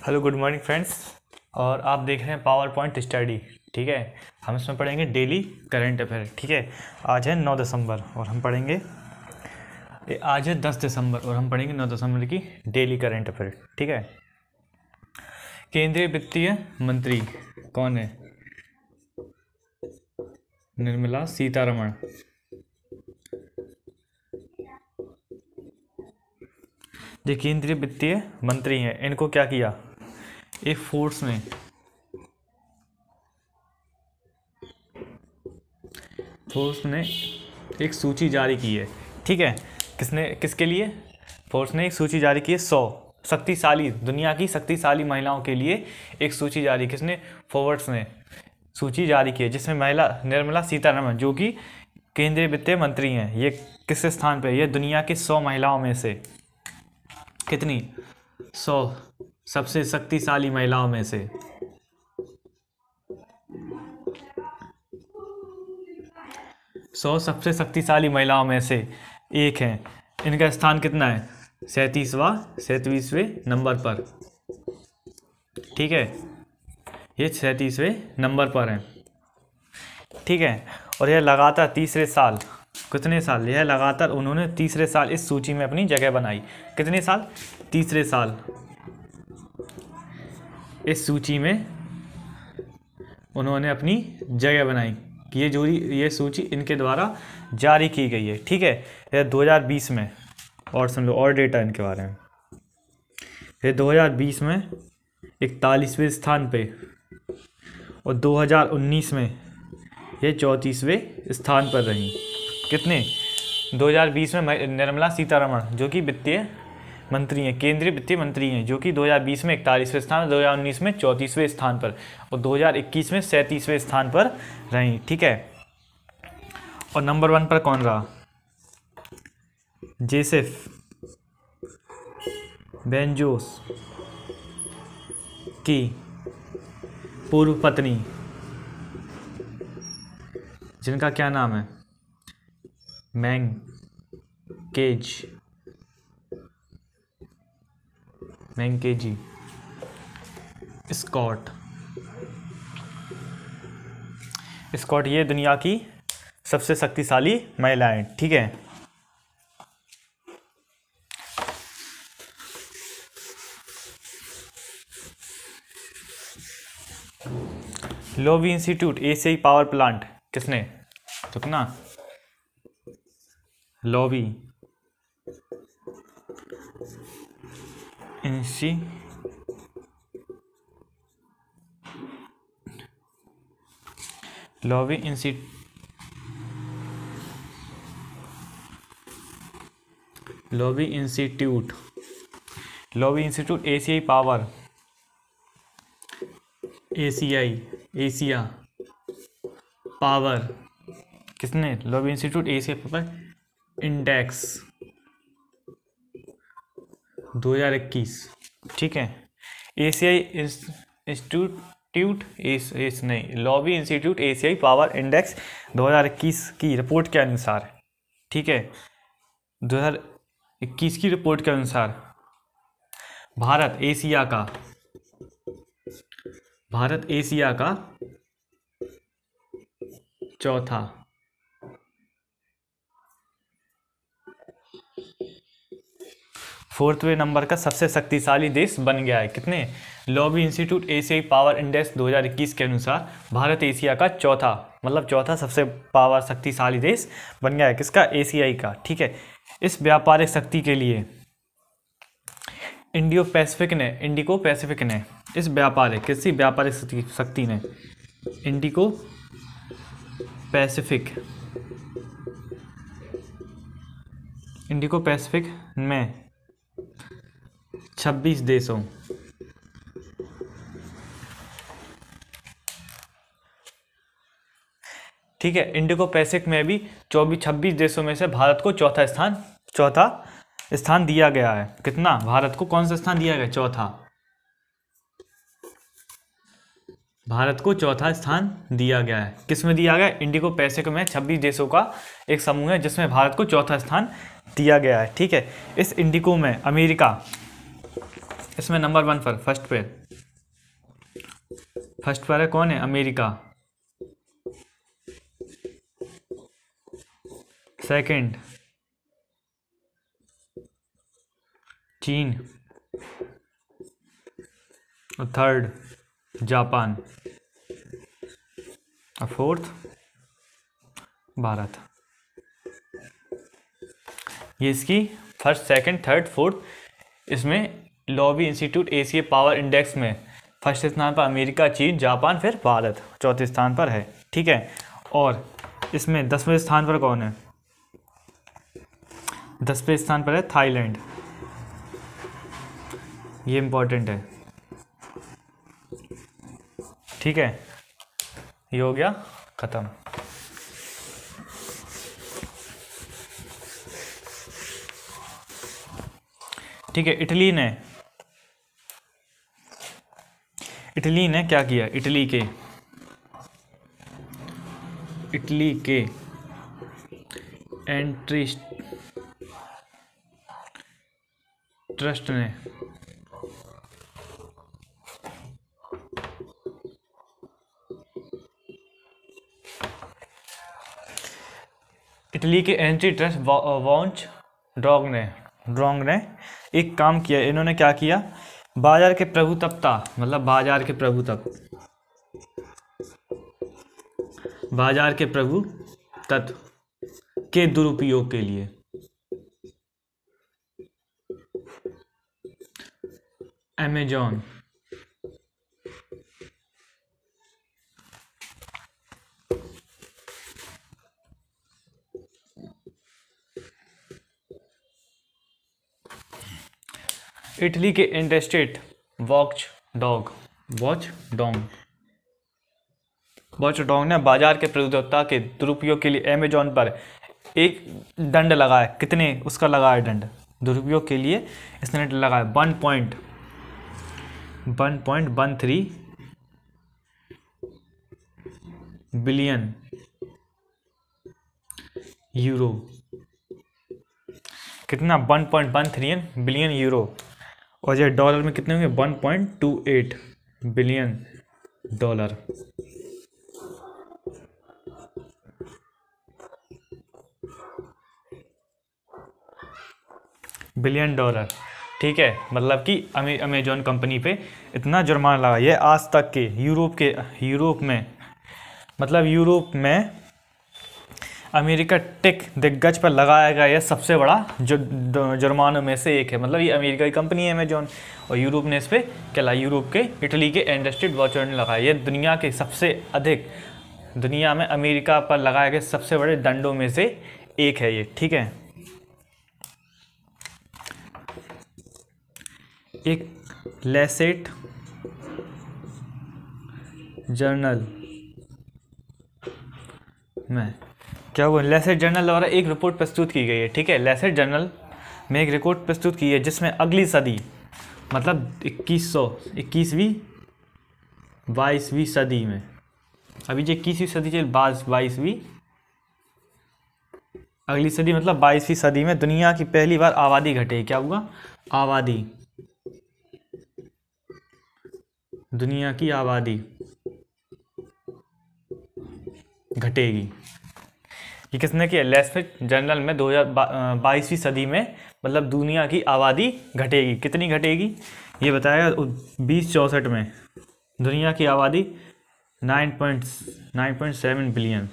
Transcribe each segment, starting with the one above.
Hello good morning friends. और आप देख रहे हैं पावर पॉइंट स्टडी। ठीक है, हम इसमें पढ़ेंगे डेली करंट अफेयर। ठीक है, आज है 9 दिसंबर और हम पढ़ेंगे आज है 10 दिसंबर और हम पढ़ेंगे 9 दिसंबर की डेली करंट अफेयर। ठीक है, केंद्रीय वित्तीय मंत्री कौन है? निर्मला सीतारमण। जो केंद्रीय वित्तीय मंत्री हैं, इनको क्या किया? एक फोर्स ने एक सूची जारी की है। ठीक है, किसके लिए? फोर्स ने एक सूची जारी की है 100 शक्तिशाली, दुनिया की शक्तिशाली महिलाओं के लिए एक सूची जारी। किसने? फोर्स ने सूची जारी की है, जिसमें महिला निर्मला सीतारमण जो कि केंद्रीय वित्तीय मंत्री हैं, ये किस स्थान पे? ये दुनिया की 100 महिलाओं में से कितनी? 100 सबसे शक्तिशाली महिलाओं में से 100 सबसे शक्तिशाली महिलाओं में से एक हैं। इनका स्थान कितना है? 37वें नंबर पर। ठीक है, ये 37वें नंबर पर है। ठीक है, और यह लगातार तीसरे साल, कितने साल? यह लगातार उन्होंने तीसरे साल इस सूची में अपनी जगह बनाई। कितने साल? तीसरे साल इस सूची में उन्होंने अपनी जगह बनाई कि ये सूची इनके द्वारा जारी की गई है। ठीक है, यह 2020 में, और सुन लो और डेटा इनके बारे में। ये 2020 में 41वें स्थान पे और 2019 में ये 34वें स्थान पर रही। कितने? 2020 में निर्मला सीतारमण जो कि वित्तीय मंत्री हैं, केंद्रीय वित्तीय मंत्री हैं, जो कि 2020 में 41वें स्थान, 2019 में 34वें स्थान पर और 2021 में 37वें स्थान पर रही। ठीक है, और नंबर 1 पर कौन रहा? जेसेफ बेजोस की पूर्व पत्नी, जिनका क्या नाम है? मैंकेजी स्कॉट ये दुनिया की सबसे शक्तिशाली महिलाएं। ठीक है, लोवी इंस्टीट्यूट एशियाई पावर प्लांट किसने? रुकना, लोवी इंस्टीट्यूट एशिया पावर किसने? Lowy institute Asia power index 2021। ठीक है, लॉबी इंस्टीट्यूट एशियाई पावर इंडेक्स 2021 की रिपोर्ट के अनुसार, ठीक है, 2021 की रिपोर्ट के अनुसार भारत एशिया का चौथा फोर्थवे नंबर का सबसे शक्तिशाली देश बन गया है। कितने? लॉबी इंस्टीट्यूट एशियाई पावर इंडेक्स 2021 के अनुसार भारत एशिया का चौथा सबसे पावर शक्तिशाली देश बन गया है। किसका? एशियाई का। ठीक है, इस व्यापारिक शक्ति के लिए इंडिको पैसिफिक ने इस व्यापारिक शक्ति ने इंडिको पैसिफिक में 26 देशों ठीक है, इंडिको पैसिफिक में भी 26 देशों में से भारत को चौथा स्थान दिया गया है। कितना? भारत को कौन सा स्थान दिया गया? चौथा। भारत को चौथा स्थान दिया गया है। किस में दिया गया? इंडिको पैसिफिक में 26 देशों का एक समूह है जिसमें भारत को चौथा स्थान दिया गया है। ठीक है, इस इंडिको में अमेरिका इसमें नंबर 1 पर फर्स्ट पर है कौन है? अमेरिका। सेकंड चीन। और थर्ड जापान। और फोर्थ भारत। ये इसकी फर्स्ट, सेकंड, थर्ड, फोर्थ। इसमें Lowy institute Asia power index में फर्स्ट स्थान पर अमेरिका, चीन, जापान, फिर भारत चौथे स्थान पर है। ठीक है। और इसमें 10वें स्थान पर कौन है? 10वें स्थान पर है थाईलैंड। ये इंपॉर्टेंट है। ठीक है, ये हो गया खत्म। ठीक है। इटली ने क्या किया? इटली के एंट्री ट्रस्ट ने इटली के एंट्री ट्रस्ट वॉच डॉग ने एक काम किया। इन्होंने क्या किया? बाजार के प्रभुत्व, मतलब बाजार के प्रभुत्व के दुरुपयोग के लिए अमेजॉन इटली के इंटरस्टेट वॉच डॉग ने बाजार के प्रभुत्व के दुरुपयोग के लिए अमेजॉन पर एक दंड लगाया। कितने उसका लगाया दंड? दुरुपयोग के लिए इसने लगाया 1.13 बिलियन यूरो। कितना? 1.13 बिलियन यूरो। और ये डॉलर में कितने होंगे? 1.28 बिलियन डॉलर। Billion dollar. ठीक है, मतलब कि अमेजॉन कंपनी पे इतना जुर्माना लगा। ये आज तक के यूरोप में अमेरिका टेक दिग्गज पर लगाया गया यह सबसे बड़ा जुर्मानों में से एक है। मतलब ये अमेरिका की कंपनी है अमेजॉन, और यूरोप ने इस पर क्या, यूरोप के इटली के इंडस्ट्री वॉचर ने लगाया। ये दुनिया के सबसे अधिक, दुनिया में अमेरिका पर लगाए गए सबसे बड़े दंडों में से एक है ये। ठीक है। एक लेसेट जर्नल में क्या हुआ? लेसेट जर्नल द्वारा एक रिपोर्ट प्रस्तुत की गई है। ठीक है, लेसेट जर्नल में एक रिपोर्ट प्रस्तुत की है जिसमें अगली सदी, मतलब 21वीं 22वीं सदी में, अभी जो 21वीं सदी चल 22वीं, अगली सदी मतलब 22वीं सदी में दुनिया की पहली बार आबादी घटेगी। क्या हुआ? आबादी, दुनिया की आबादी घटेगी। ये किसने किया? लेसेट जर्नल में 2022वीं सदी में मतलब दुनिया की आबादी घटेगी। कितनी घटेगी ये बताया? 2064 में दुनिया की आबादी 9.7 बिलियन।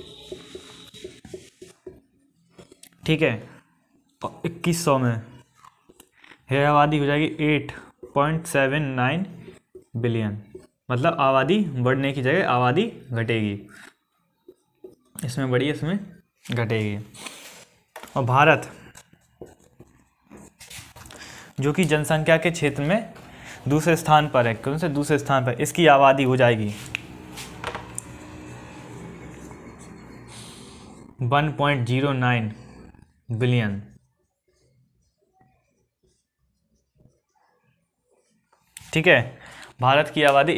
ठीक है। 2100 में यह आबादी हो जाएगी 8.79 बिलियन। मतलब आबादी बढ़ने की जगह आबादी घटेगी। इसमें बढ़ी, इसमें घटेगी। और भारत जो कि जनसंख्या के क्षेत्र में दूसरे स्थान पर है। कौन से दूसरे स्थान पर? इसकी आबादी हो जाएगी 1.09 बिलियन। ठीक है। भारत की आबादी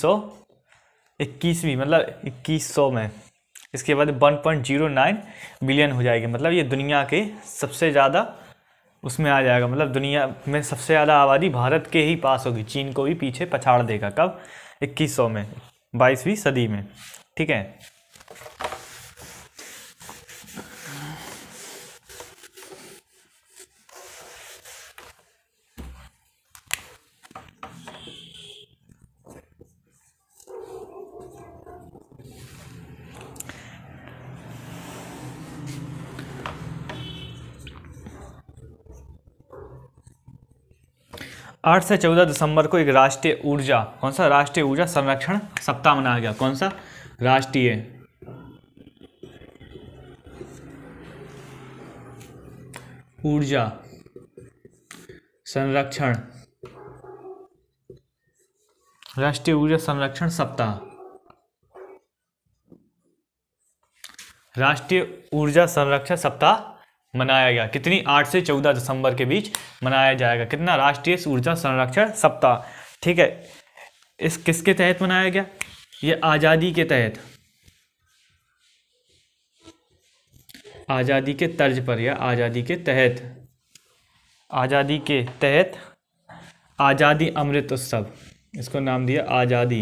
2100 मतलब 2100 में इसके बाद 1.09 बिलियन हो जाएगी। मतलब ये दुनिया के सबसे ज़्यादा उसमें आ जाएगा, मतलब दुनिया में सबसे ज़्यादा आबादी भारत के ही पास होगी, चीन को भी पीछे पछाड़ देगा। कब? 2100 में, 22वीं सदी में। ठीक है। आठ से 14 दिसंबर को एक राष्ट्रीय ऊर्जा, कौन सा? राष्ट्रीय ऊर्जा संरक्षण सप्ताह मनाया गया। कौन सा? राष्ट्रीय ऊर्जा संरक्षण, राष्ट्रीय ऊर्जा संरक्षण सप्ताह, राष्ट्रीय ऊर्जा संरक्षण सप्ताह मनाया गया। कितनी? 8 से 14 दिसंबर के बीच मनाया जाएगा। कितना? राष्ट्रीय ऊर्जा संरक्षण सप्ताह। ठीक है। इस किसके तहत मनाया गया? ये आज़ादी के तहत, आज़ादी के तर्ज पर या आज़ादी के तहत, आज़ादी के तहत आज़ादी अमृत उत्सव, इसको नाम दिया आज़ादी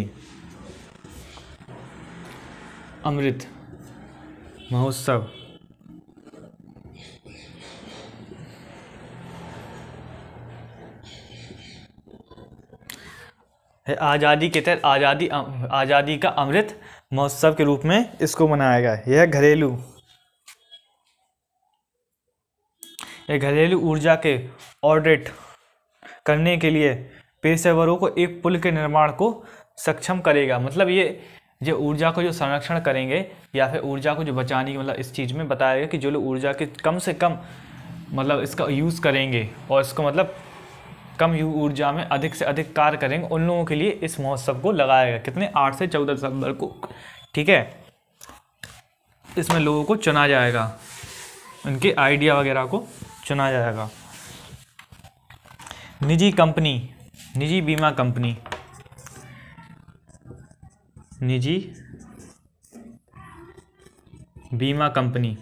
अमृत महोत्सव। आज़ादी के तहत आज़ादी का अमृत महोत्सव के रूप में इसको मनाया गया। यह घरेलू ऊर्जा के ऑडिट करने के लिए पेशेवरों को एक पुल के निर्माण को सक्षम करेगा। मतलब ये जो ऊर्जा को जो संरक्षण करेंगे या फिर ऊर्जा को जो बचाने की, मतलब इस चीज़ में बताया गया कि जो लोग ऊर्जा के कम से कम मतलब इसका यूज़ करेंगे और इसको मतलब कम ऊर्जा में अधिक से अधिक कार्य करेंगे, उन लोगों के लिए इस महोत्सव को लगाया गया। कितने? 8 से 14 दिसंबर को। ठीक है। इसमें लोगों को चुना जाएगा, उनके आइडिया वगैरह को चुना जाएगा। निजी कंपनी, निजी बीमा कंपनी, निजी बीमा कंपनी,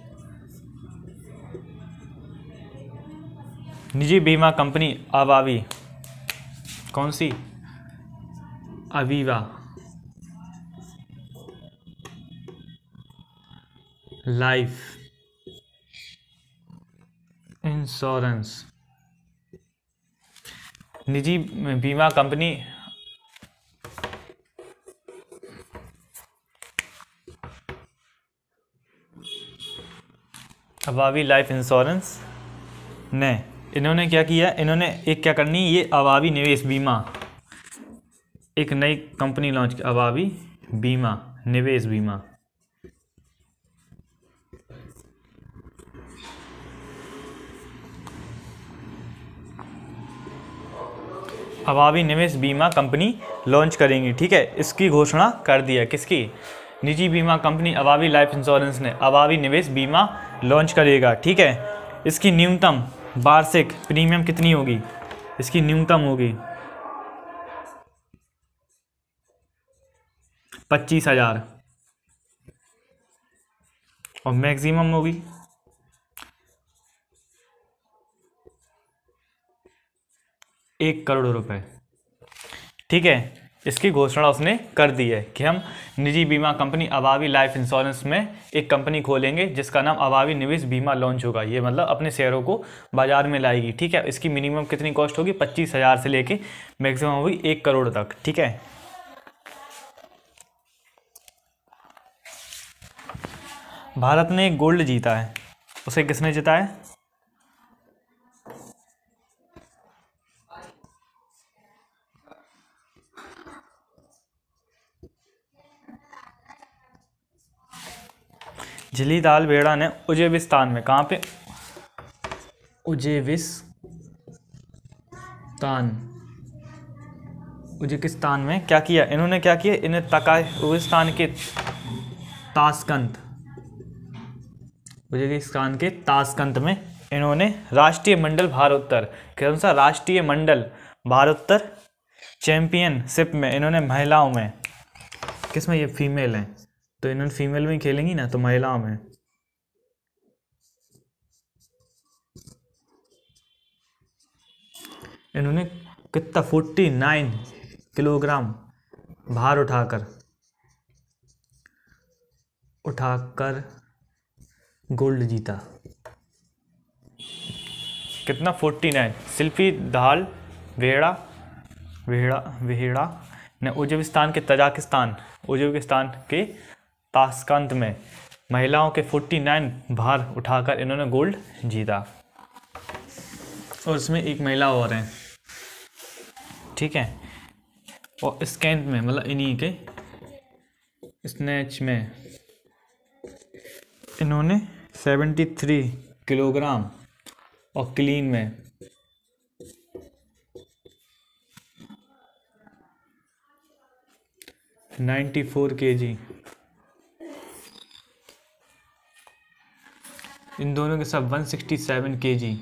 निजी बीमा कंपनी अवावी, कौन सी? अवीवा लाइफ इंश्योरेंस, निजी बीमा कंपनी अवावी लाइफ इंश्योरेंस ने इन्होंने क्या किया? इन्होंने एक क्या करनी, ये अवावी निवेश बीमा, एक नई कंपनी लॉन्च की, अवावी बीमा निवेश बीमा। अवावी निवेश बीमा कंपनी लॉन्च करेंगी। ठीक है। इसकी घोषणा कर दिया। किसकी? निजी बीमा कंपनी अवावी लाइफ इंश्योरेंस ने अवावी निवेश बीमा लॉन्च करेगा। ठीक है। इसकी न्यूनतम वार्षिक प्रीमियम कितनी होगी? इसकी न्यूनतम होगी 25,000 और मैक्सिमम होगी 1 करोड़ रुपए। ठीक है। इसकी घोषणा उसने कर दी है कि हम निजी बीमा कंपनी अवावी लाइफ इंश्योरेंस में एक कंपनी खोलेंगे जिसका नाम अवावी निवेश बीमा लॉन्च होगा। ये मतलब अपने शेयरों को बाजार में लाएगी। ठीक है। इसकी मिनिमम कितनी कॉस्ट होगी? 25,000 से लेके मैक्सिमम होगी 1 करोड़ तक। ठीक है। भारत ने गोल्ड जीता है, उसे किसने जिताया? झिलीदाल बेड़ा ने उज्बेकिस्तान में, कहाँ पे? उज्बेकिस्तान में क्या किया? इन्होंने क्या किया? इन्हें उज्बेकिस्तान के ताशकंद में इन्होंने राष्ट्रीय मंडल भारोत्तर, कौन सा? राष्ट्रीय मंडल भारोत्तर चैंपियनशिप में इन्होंने महिलाओं में, किसमें? ये फीमेल हैं तो इन्होंने फीमेल में खेलेंगी ना, तो महिलाओं में इन्होंने कितना 49 किलोग्राम भार उठाकर गोल्ड जीता। कितना 49। शिल्पी धाल वेहड़ा ने उज्बेकिस्तान के ताशकंद में महिलाओं के 49 भार उठाकर इन्होंने गोल्ड जीता। और इसमें एक महिला और है, ठीक है। और स्कैंट में मतलब इन्हीं के स्नैच में इन्होंने 73 किलोग्राम और क्लीन में 94 kg। इन दोनों के साथ 167 kg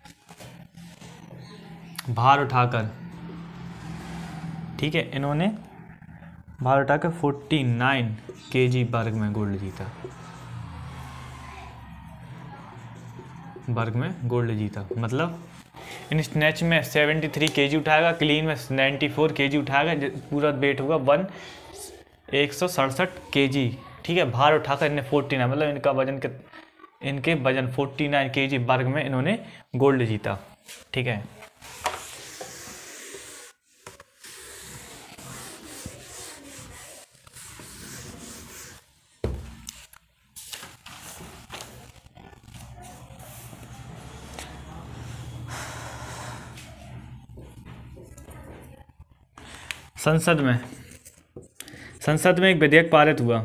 भार उठाकर, ठीक है, इन्होंने भार उठाकर 49 kg वर्ग में गोल्ड जीता। मतलब इन स्नैच में 73 kg उठाएगा, क्लीन में 94 kg उठाएगा, पूरा वेट होगा 167 kg, ठीक है। भार उठाकर इन्हें 49 मतलब इनके वजन 49 kg वर्ग में इन्होंने गोल्ड जीता, ठीक है। संसद में एक विधेयक पारित हुआ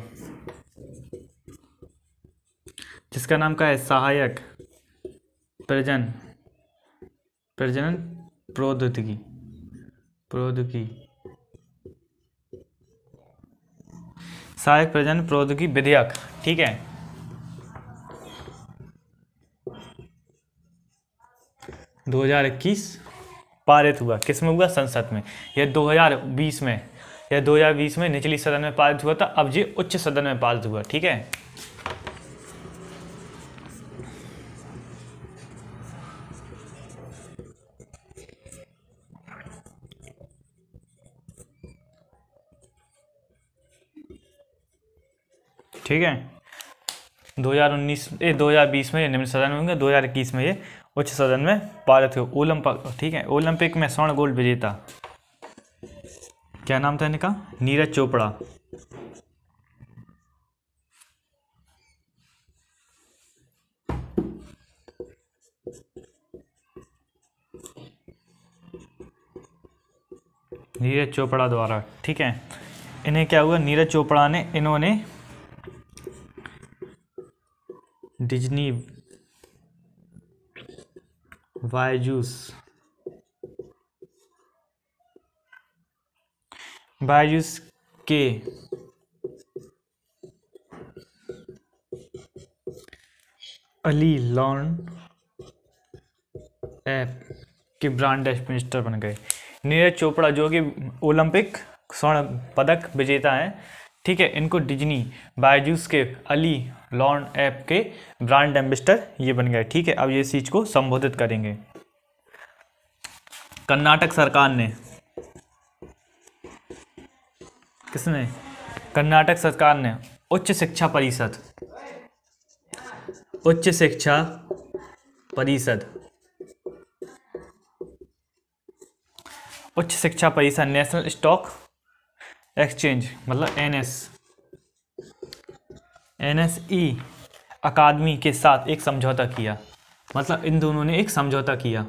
जिसका नाम क्या है, सहायक प्रजनन प्रौद्योगिकी सहायक प्रजनन प्रौद्योगिकी विधेयक, ठीक है। 2021 पारित हुआ, किस में हुआ, संसद में। यह 2020 में निचली सदन में पारित हुआ था, अब ये उच्च सदन में पारित हुआ, ठीक है। ठीक है, 2020 में ये निम्न सदन में होंगे, 2021 में ये उच्च सदन में पारित हुए। ठीक है, ओलंपिक में स्वर्ण गोल्ड विजेता, क्या नाम था इनका, नीरज चोपड़ा। नीरज चोपड़ा द्वारा, ठीक है। इन्हें क्या हुआ, नीरज चोपड़ा ने इन्होंने डिज्नी बायजूस के अली लॉन ऐप के ब्रांड एम्बेसडर बन गए। नीरज चोपड़ा जो कि ओलंपिक स्वर्ण पदक विजेता हैं, ठीक है, इनको डिज्नी बायजूस के अली लॉन ऐप के ब्रांड एम्बेसडर ये बन गए, ठीक है। अब ये इस चीज को संबोधित करेंगे। कर्नाटक सरकार ने, किसने, कर्नाटक सरकार ने उच्च शिक्षा परिषद नेशनल स्टॉक एक्सचेंज मतलब NSE अकादमी के साथ एक समझौता किया। मतलब इन दोनों ने एक समझौता किया।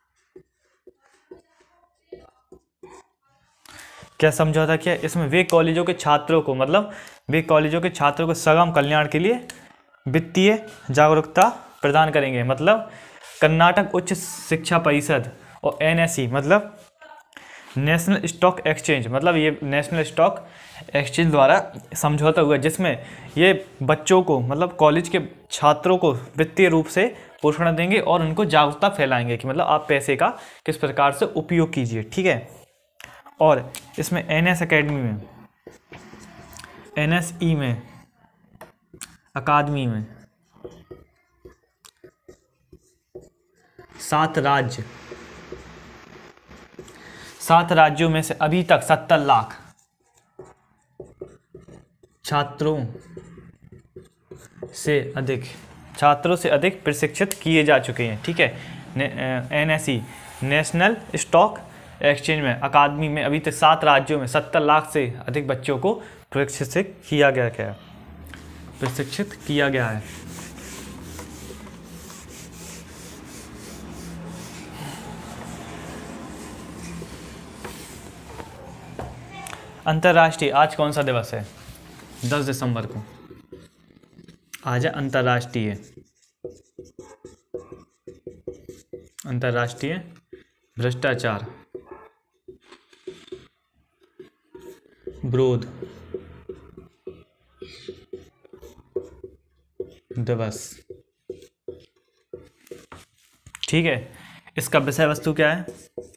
क्या समझौता किया, इसमें वे कॉलेजों के छात्रों को सगम कल्याण के लिए वित्तीय जागरूकता प्रदान करेंगे। मतलब कर्नाटक उच्च शिक्षा परिषद और NSE मतलब नेशनल स्टॉक एक्सचेंज, मतलब ये नेशनल स्टॉक एक्सचेंज द्वारा समझौता हुआ, जिसमें ये बच्चों को मतलब कॉलेज के छात्रों को वित्तीय रूप से पोषण देंगे और उनको जागरूकता फैलाएंगे कि मतलब आप पैसे का किस प्रकार से उपयोग कीजिए, ठीक है। और इसमें NSE में अकादमी में 7 राज्य 7 राज्यों में से अभी तक 70 लाख छात्रों से अधिक प्रशिक्षित किए जा चुके हैं। ठीक है, NSE नेशनल स्टॉक एक्सचेंज में अकादमी में अभी तक 7 राज्यों में 70 लाख से अधिक बच्चों को प्रशिक्षित किया गया है। अंतर्राष्ट्रीय आज कौन सा दिवस है? 10 दिसंबर को आज है अंतर्राष्ट्रीय भ्रष्टाचार विरोध दिवस। ठीक है, इसका विषय वस्तु क्या है?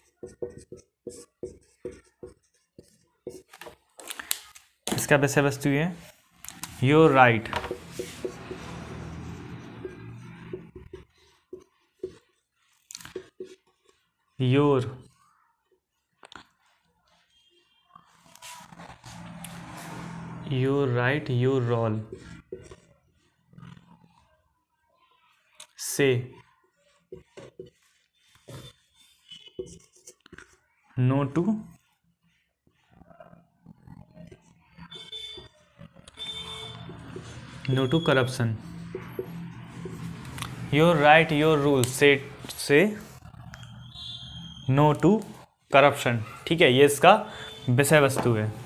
इसका विषय वस्तु ये your right your right your role से no to corruption. Your right your rule से नो टू करप्शन। ठीक है, ये इसका विषय वस्तु है।